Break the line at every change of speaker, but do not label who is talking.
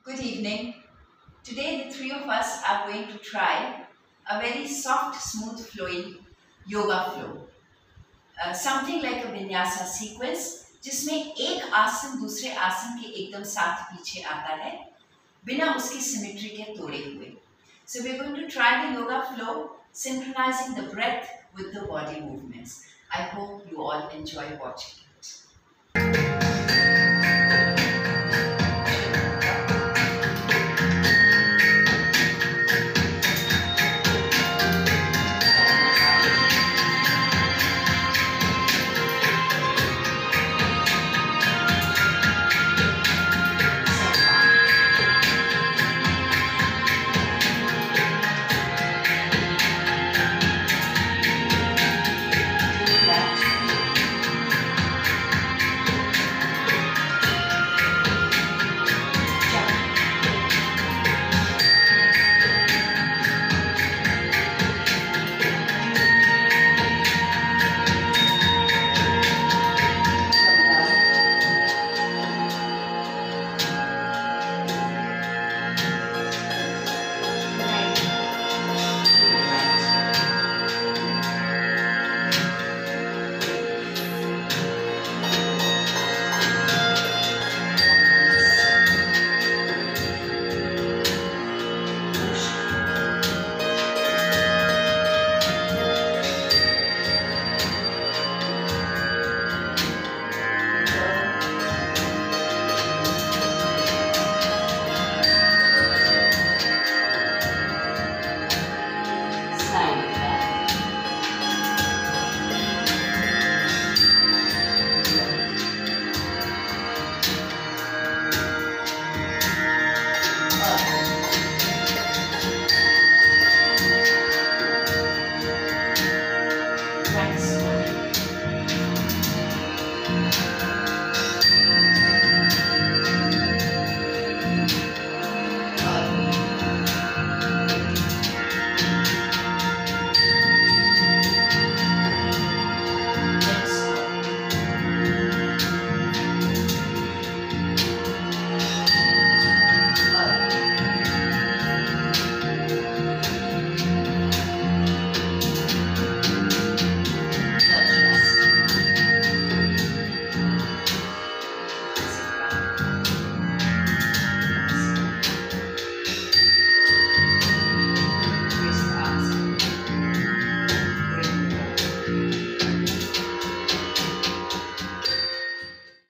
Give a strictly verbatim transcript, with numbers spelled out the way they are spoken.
Good evening. Today the three of us are going to try a very soft, smooth flowing yoga flow. Uh, something like a vinyasa sequence जिसमें एक आसन दूसरे आसन के एकदम साथ पीछे आता है बिना उसकी सिमेट्री के तोड़े हुए. So we're going to try the yoga flow, synchronizing the breath with the body movements. I hope you all enjoy watching it.